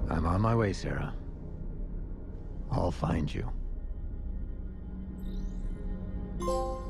I'm on my way, Sarah. I'll find you.